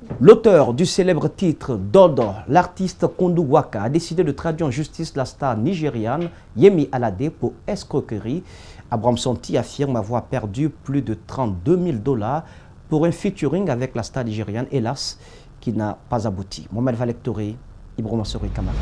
L'auteur du célèbre titre Dodo, l'artiste Kondou Waka, a décidé de traduire en justice la star nigériane Yemi Alade pour escroquerie. Abraham Santi affirme avoir perdu plus de 32 000 $ pour un featuring avec la star nigériane, hélas, qui n'a pas abouti. Mohamed Valektoré, Ibrahim Sori Kamara.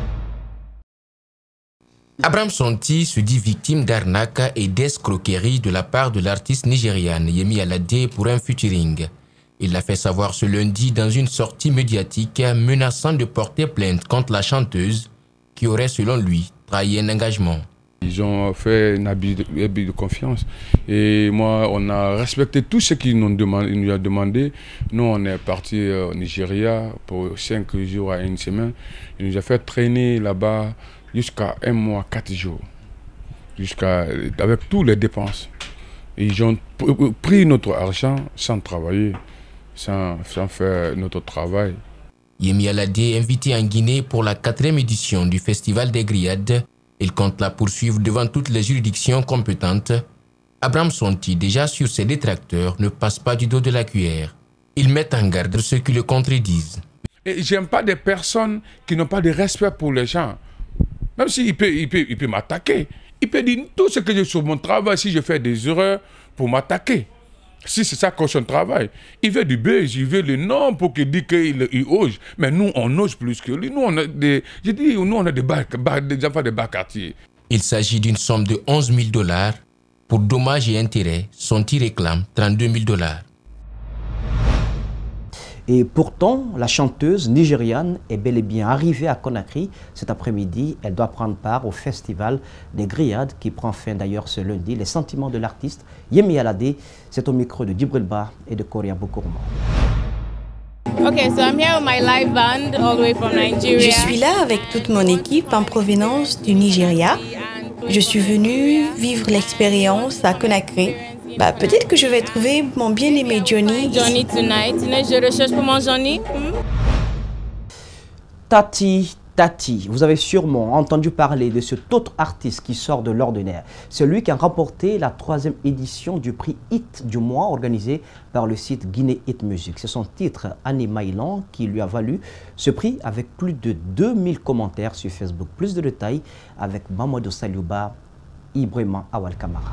Abraham Santi se dit victime d'arnaque et d'escroquerie de la part de l'artiste nigériane Yemi Alade pour un featuring. Il l'a fait savoir ce lundi dans une sortie médiatique menaçant de porter plainte contre la chanteuse qui aurait, selon lui, trahi un engagement. Ils ont fait un abus de confiance et moi, on a respecté tout ce qu'ils nous ont demandé. Nous, on est parti au Nigeria pour 5 jours à une semaine. Il nous a fait traîner là-bas jusqu'à 1 mois, 4 jours, avec toutes les dépenses. Ils ont pris notre argent sans travailler, sans faire notre travail. Yemi Alade, invité en Guinée pour la 4e édition du Festival des Grillades, il compte la poursuivre devant toutes les juridictions compétentes. Abraham Santi, déjà sur ses détracteurs, ne passe pas du dos de la cuillère. Il met en garde ceux qui le contredisent. Et j'aime pas des personnes qui n'ont pas de respect pour les gens. Même s'il peut m'attaquer. Il peut dire tout ce que j'ai sur mon travail, si je fais des erreurs, pour m'attaquer. Si c'est ça qu'on son travail. Il veut du buzz, il veut le nom pour qu'il dise qu'il ose. Mais nous, on ose plus que lui. Nous, on a des, je dis, nous, on a des enfants de bas quartier. Il s'agit d'une somme de 11 000 $ pour dommages et intérêts. Santi réclame 32 000 $. Et pourtant, la chanteuse nigériane est bel et bien arrivée à Conakry cet après-midi. Elle doit prendre part au festival des Grillades qui prend fin d'ailleurs ce lundi. Les sentiments de l'artiste Yemi Alade, c'est au micro de Djibril Ba et de Koria Bokourma. Okay, so I'm here with my live band all the way from Nigeria. Je suis là avec toute mon équipe en provenance du Nigeria. Je suis venue vivre l'expérience à Conakry. Peut-être que je vais trouver mon bien-aimé Johnny. Johnny tonight. Je recherche pour mon Johnny. Tati, vous avez sûrement entendu parler de cet autre artiste qui sort de l'ordinaire. C'est lui qui a remporté la 3e édition du prix Hit du mois organisé par le site Guinée Hit Music. C'est son titre Annie Maïlan qui lui a valu ce prix avec plus de 2000 commentaires sur Facebook. Plus de détails avec Mamadou Saliouba, Ibrahima Awal Kamara.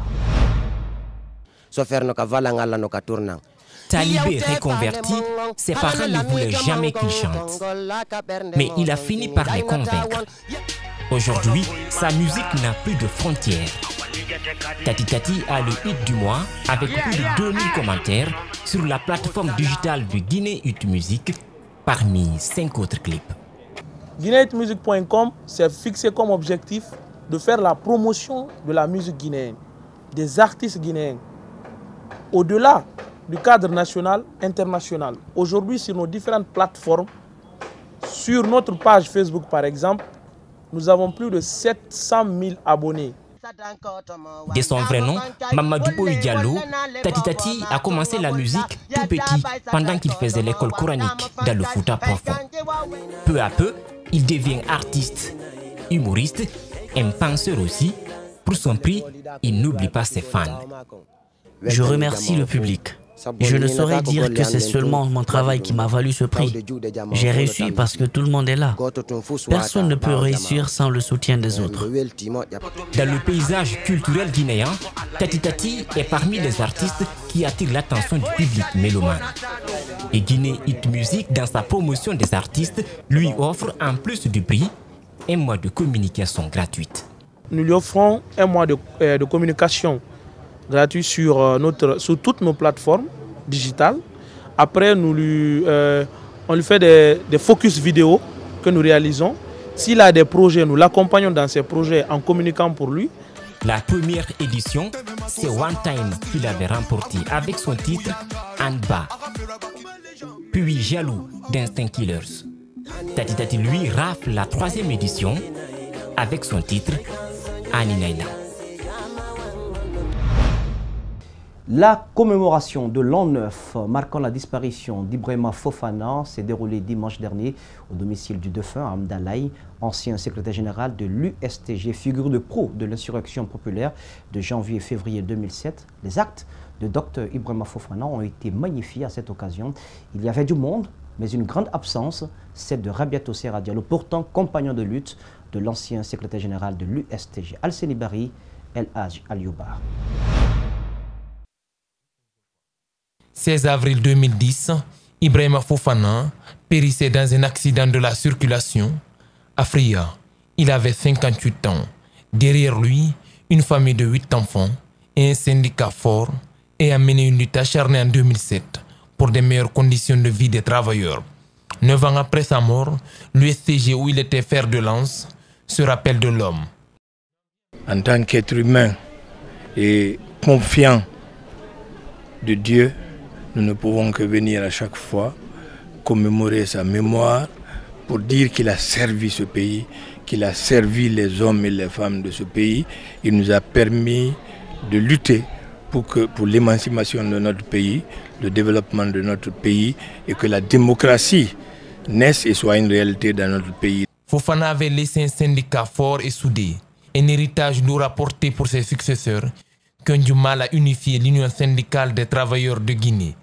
Talibé reconverti, ses parents ne voulaient jamais qu'il chante. Mais il a fini par les convaincre. Aujourd'hui, sa musique n'a plus de frontières. Tati a le hit du mois avec plus de 2000 commentaires sur la plateforme digitale de Guinée Hit Music parmi 5 autres clips. GuinéHitMusic.com s'est fixé comme objectif de faire la promotion de la musique guinéenne, des artistes guinéens, au-delà du cadre national, international. Aujourd'hui, sur nos différentes plateformes, sur notre page Facebook par exemple, nous avons plus de 700 000 abonnés. De son vrai nom, Mamadou Boy Diallo, Tati a commencé la musique tout petit pendant qu'il faisait l'école coranique dans le Fouta profond. Peu à peu, il devient artiste, humoriste, un penseur aussi. Pour son prix, il n'oublie pas ses fans. Je remercie le public. Je ne saurais dire que c'est seulement mon travail qui m'a valu ce prix. J'ai réussi parce que tout le monde est là. Personne ne peut réussir sans le soutien des autres. Dans le paysage culturel guinéen, Tati est parmi les artistes qui attirent l'attention du public mélomane. Et Guinée Hit Music, dans sa promotion des artistes, lui offre, en plus du prix, un mois de communication gratuite. Nous lui offrons un mois de communication gratuit sur toutes nos plateformes digitales. Après, on lui fait des focus vidéo que nous réalisons. S'il a des projets, nous l'accompagnons dans ses projets en communiquant pour lui. La première édition, c'est One Time qu'il avait remporté avec son titre Anba. Puis Jaloux d'Instinct Killers. Tati lui rafle la 3e édition avec son titre Annie Naina. La commémoration de l'an 9 marquant la disparition d'Ibrahima Fofana s'est déroulée dimanche dernier au domicile du défunt Amdalaï, ancien secrétaire général de l'USTG, figure de proue de l'insurrection populaire de janvier et février 2007. Les actes de Dr Ibrahima Fofana ont été magnifiés à cette occasion. Il y avait du monde mais une grande absence, celle de Rabiatou Serra Diallo, pourtant compagnon de lutte de l'ancien secrétaire général de l'USTG, Alseni Bari, El Hadj Aliouba. 16 avril 2010, Ibrahima Fofana périssait dans un accident de la circulation. À Fria, il avait 58 ans. Derrière lui, une famille de 8 enfants et un syndicat fort et a mené une lutte acharnée en 2007 pour des meilleures conditions de vie des travailleurs. 9 ans après sa mort, l'USTG où il était fer de lance se rappelle de l'homme. En tant qu'être humain et confiant de Dieu, nous ne pouvons que venir à chaque fois commémorer sa mémoire pour dire qu'il a servi ce pays, qu'il a servi les hommes et les femmes de ce pays. Il nous a permis de lutter pour l'émancipation de notre pays, le développement de notre pays et que la démocratie naisse et soit une réalité dans notre pays. Fofana avait laissé un syndicat fort et soudé, un héritage lourd à porter pour ses successeurs, qui ont du mal à unifier l'Union syndicale des travailleurs de Guinée.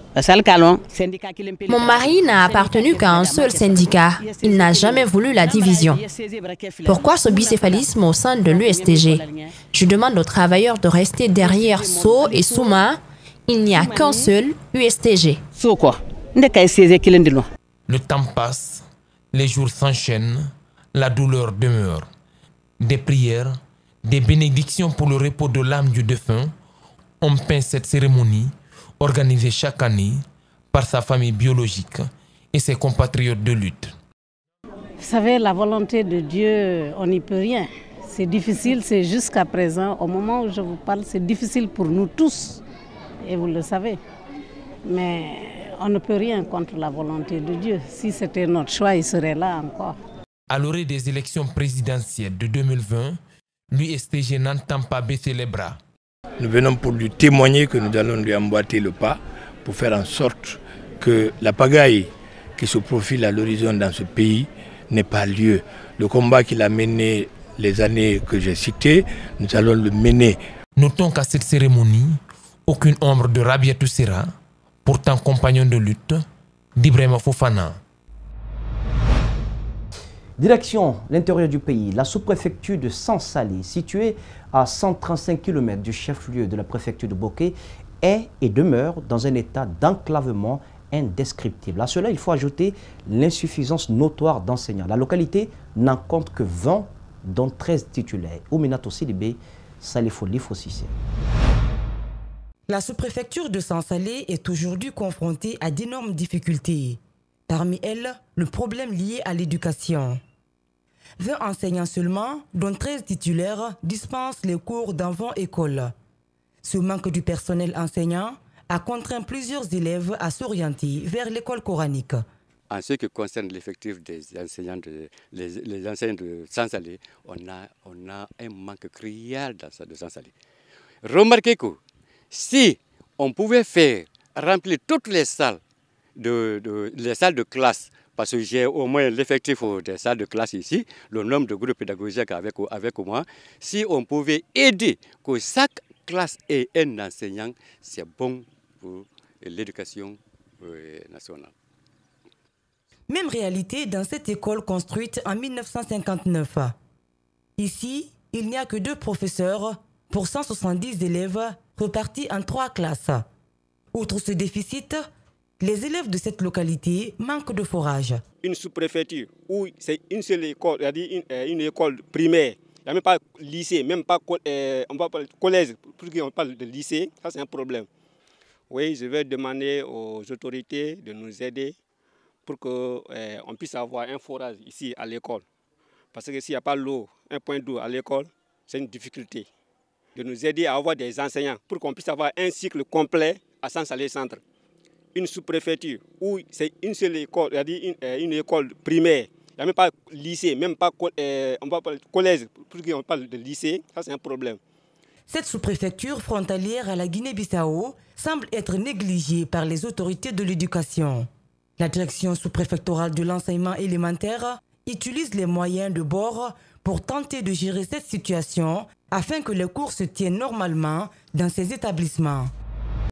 Mon mari n'a appartenu qu'à un seul syndicat. Il n'a jamais voulu la division. Pourquoi ce bicéphalisme au sein de l'USTG? Je demande aux travailleurs de rester derrière So et Souma. Il n'y a qu'un seul USTG. Le temps passe, les jours s'enchaînent, la douleur demeure. Des prières, des bénédictions pour le repos de l'âme du défunt ont peint cette cérémonie organisée chaque année par sa famille biologique et ses compatriotes de lutte. Vous savez, la volonté de Dieu, on n'y peut rien. C'est difficile, c'est jusqu'à présent, au moment où je vous parle, c'est difficile pour nous tous, et vous le savez. Mais on ne peut rien contre la volonté de Dieu. Si c'était notre choix, il serait là encore. À l'orée des élections présidentielles de 2020, l'USTG n'entend pas baisser les bras. Nous venons pour lui témoigner que nous allons lui emboîter le pas pour faire en sorte que la pagaille qui se profile à l'horizon dans ce pays n'ait pas lieu. Le combat qu'il a mené les années que j'ai citées, nous allons le mener. Notons qu'à cette cérémonie, aucune ombre de Rabiatou Serra, pourtant compagnon de lutte, d'Ibrahima Fofana. Direction l'intérieur du pays, la sous-préfecture de Sansali, située à 135 km du chef-lieu de la préfecture de Boké, est et demeure dans un état d'enclavement indescriptible. À cela, il faut ajouter l'insuffisance notoire d'enseignants. La localité n'en compte que 20, dont 13 titulaires. Ouminato Sidibé, Salifo Lifosissé. La sous-préfecture de Sansali est aujourd'hui confrontée à d'énormes difficultés. Parmi elles, le problème lié à l'éducation. 20 enseignants seulement, dont 13 titulaires, dispensent les cours d'avant-école. Ce manque du personnel enseignant a contraint plusieurs élèves à s'orienter vers l'école coranique. En ce qui concerne l'effectif des enseignants les enseignants de Sansali, on a un manque criard de Sansali. Remarquez que si on pouvait remplir toutes les salles de classe, parce que j'ai au moins l'effectif des salles de classe ici, le nombre de groupes pédagogiques avec moi, si on pouvait aider que chaque classe ait un enseignant, c'est bon pour l'éducation nationale. Même réalité dans cette école construite en 1959. Ici, il n'y a que 2 professeurs pour 170 élèves repartis en 3 classes. Outre ce déficit, les élèves de cette localité manquent de forage. Une sous-préfecture où c'est une seule école, c'est-à-dire une école primaire, il n'y a même pas lycée, même pas on va parler de collège, on parle de lycée, ça c'est un problème. Oui, je vais demander aux autorités de nous aider pour qu'on puisse avoir un forage ici à l'école. Parce que s'il n'y a pas l'eau, un point d'eau à l'école, c'est une difficulté. De nous aider à avoir des enseignants pour qu'on puisse avoir un cycle complet à Sansali Centre. Une sous-préfecture où c'est une seule école, c'est-à-dire une école primaire, il n'y a même pas lycée, même pas on va parler de collège, on parle de lycée, ça c'est un problème. Cette sous-préfecture frontalière à la Guinée-Bissau semble être négligée par les autorités de l'éducation. La direction sous-préfectorale de l'enseignement élémentaire utilise les moyens de bord pour tenter de gérer cette situation afin que les cours se tiennent normalement dans ces établissements.